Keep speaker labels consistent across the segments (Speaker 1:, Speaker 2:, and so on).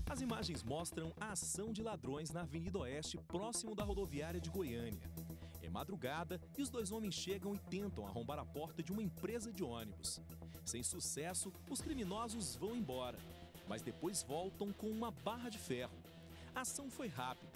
Speaker 1: As imagens mostram a ação de ladrões na Avenida Oeste, próximo da rodoviária de Goiânia. É madrugada e os dois homens chegam e tentam arrombar a porta de uma empresa de ônibus. Sem sucesso, os criminosos vão embora, mas depois voltam com uma barra de ferro. A ação foi rápida.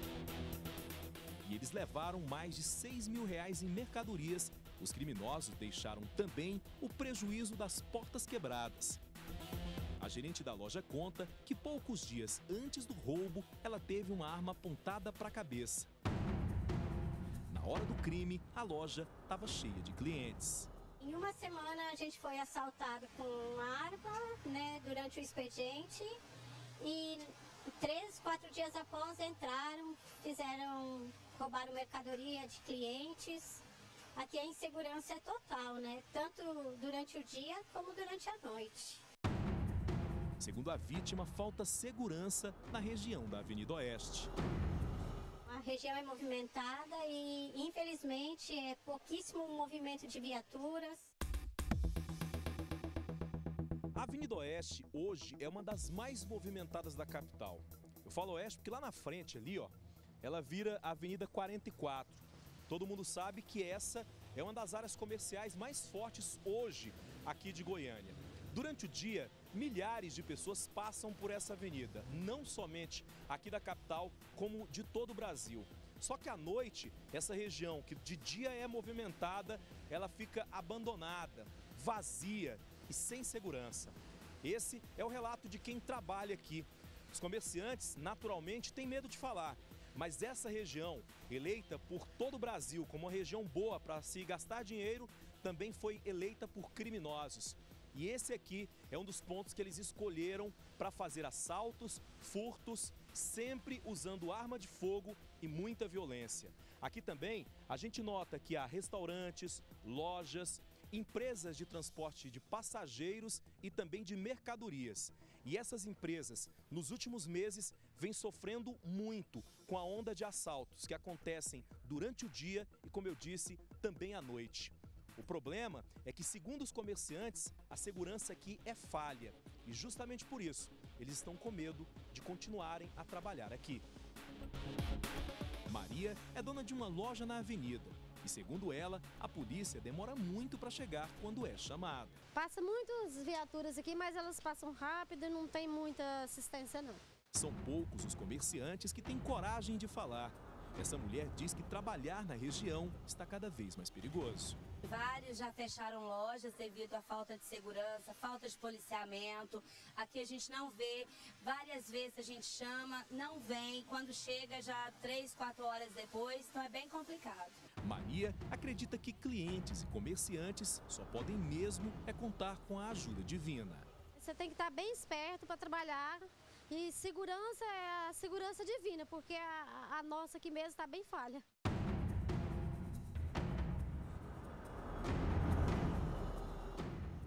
Speaker 1: E eles levaram mais de R$6 mil em mercadorias. Os criminosos deixaram também o prejuízo das portas quebradas. A gerente da loja conta que poucos dias antes do roubo, ela teve uma arma apontada para a cabeça. Na hora do crime, a loja estava cheia de clientes.
Speaker 2: Em uma semana a gente foi assaltado com uma arma, durante o expediente, e 3, 4 dias após entraram, roubaram mercadoria de clientes. Aqui a insegurança é total, tanto durante o dia como durante a noite.
Speaker 1: Segundo a vítima, falta segurança na região da Avenida Oeste.
Speaker 2: A região é movimentada e, infelizmente, é pouquíssimo movimento de viaturas.
Speaker 1: A Avenida Oeste, hoje, é uma das mais movimentadas da capital. Eu falo Oeste porque lá na frente, ali, ela vira a Avenida 44. Todo mundo sabe que essa é uma das áreas comerciais mais fortes hoje aqui de Goiânia. Durante o dia, milhares de pessoas passam por essa avenida, não somente aqui da capital, como de todo o Brasil. Só que à noite, essa região que de dia é movimentada, ela fica abandonada, vazia e sem segurança. Esse é o relato de quem trabalha aqui. Os comerciantes, naturalmente, têm medo de falar, mas essa região, eleita por todo o Brasil como uma região boa para se gastar dinheiro, também foi eleita por criminosos. E esse aqui é um dos pontos que eles escolheram para fazer assaltos, furtos, sempre usando arma de fogo e muita violência. Aqui também a gente nota que há restaurantes, lojas, empresas de transporte de passageiros e também de mercadorias. E essas empresas, nos últimos meses, vêm sofrendo muito com a onda de assaltos que acontecem durante o dia e, como eu disse, também à noite. O problema é que, segundo os comerciantes, a segurança aqui é falha. E justamente por isso, eles estão com medo de continuarem a trabalhar aqui. Maria é dona de uma loja na avenida. E, segundo ela, a polícia demora muito para chegar quando é chamada.
Speaker 3: Passa muitas viaturas aqui, mas elas passam rápido e não tem muita assistência, não.
Speaker 1: São poucos os comerciantes que têm coragem de falar. Essa mulher diz que trabalhar na região está cada vez mais perigoso.
Speaker 4: Vários já fecharam lojas devido à falta de segurança, falta de policiamento. Aqui a gente não vê, várias vezes a gente chama, não vem. Quando chega já 3, 4 horas depois, então é bem complicado.
Speaker 1: Maria acredita que clientes e comerciantes só podem mesmo contar com a ajuda divina.
Speaker 3: Você tem que estar bem esperto para trabalhar. E segurança é a segurança divina, porque a nossa aqui mesmo está bem falha.